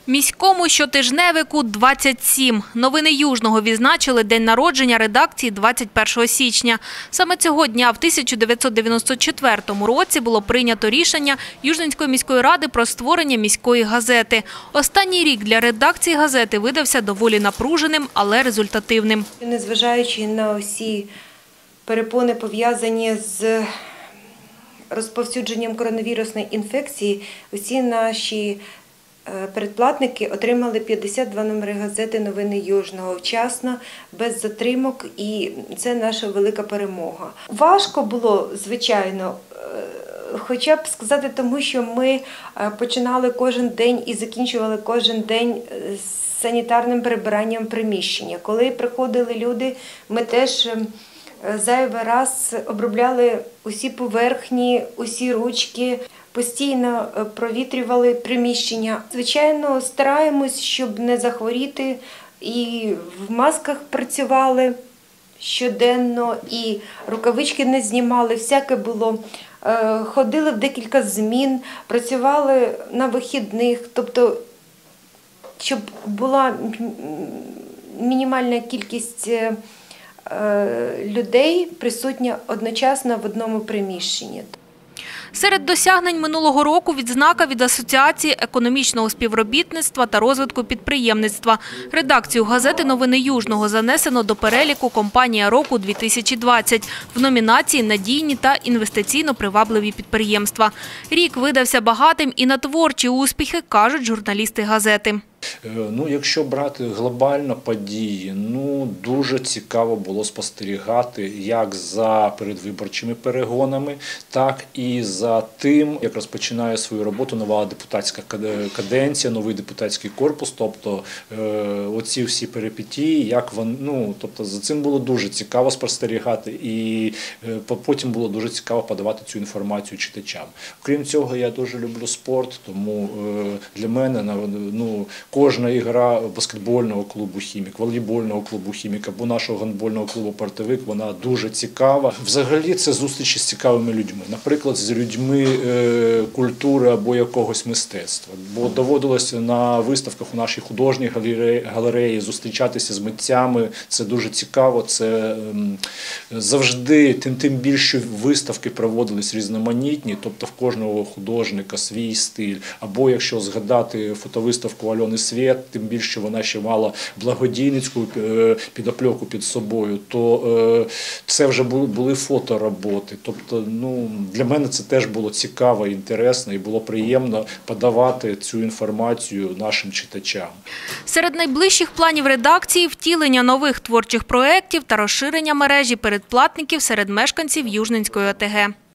Міському щотижневику 27. Новини Южного відзначили день народження редакції 21 січня. Саме цього дня в 1994 році було прийнято рішення Южненської міської ради про створення міської газети. Останній рік для редакції газети видався доволі напруженим, але результативним. Незважаючи на усі перепони, пов'язані з розповсюдженням коронавірусної інфекції, усі наші передплатники отримали 52 номери газети «Новини Южного» вчасно, без затримок, і це наша велика перемога. Важко було, звичайно, хоча б сказати тому, що ми починали кожен день і закінчували кожен день з санітарним прибиранням приміщення. Коли приходили люди, ми теж зайвий раз обробляли усі поверхні, усі ручки, постійно провітрювали приміщення. Звичайно, стараємось, щоб не захворіти, і в масках працювали щоденно, і рукавички не знімали, всяке було. Ходили в декілька змін, працювали на вихідних, тобто, щоб була мінімальна кількість людей присутня одночасно в одному приміщенні. Серед досягнень минулого року відзнака від Асоціації економічного співробітництва та розвитку підприємництва. Редакцію газети «Новини Южного» занесено до переліку «Компанія року-2020» в номінації «Надійні та інвестиційно-привабливі підприємства». Рік видався багатим і на творчі успіхи, кажуть журналісти газети. Якщо брати глобально події, дуже цікаво було спостерігати як за передвиборчими перегонами, так і за тим, як розпочинає свою роботу нова депутатська каденція, новий депутатський корпус, тобто оці всі перипетії, тобто за цим було дуже цікаво спостерігати, і потім було дуже цікаво подавати цю інформацію читачам. Окрім цього, я дуже люблю спорт, тому для мене кожна ігра баскетбольного клубу «Хімік», волейбольного клубу «Хімік» або нашого гандбольного клубу «Портовик», вона дуже цікава. Взагалі це зустрічі з цікавими людьми, наприклад, з людьми культури або якогось мистецтва. Бо доводилося на виставках у нашій художній галереї зустрічатися з митцями, це дуже цікаво, це завжди, тим більше виставки проводились різноманітні, тобто в кожного художника свій стиль. Або якщо згадати фотовиставку Альони Свєт, тим більше вона ще мала благодійницьку підопльоку під собою, то це вже були фотороботи. Тобто, для мене це теж було цікаво, інтересно і було приємно подавати цю інформацію нашим читачам. Серед найближчих планів редакції – втілення нових творчих проєктів та розширення мережі передплатників серед мешканців Южненської ОТГ.